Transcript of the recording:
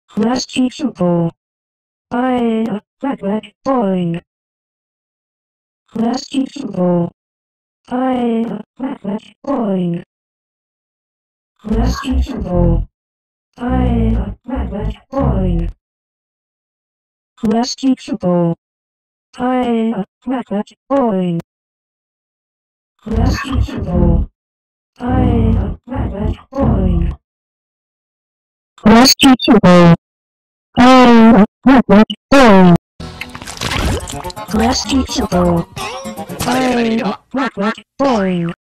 Class teachable. I boing. Class teachable. I boing. Class teachable. I boing. Class teachable. I boing. Class teachable. I boing. Class teachable. I boing. Class teachable. I boing.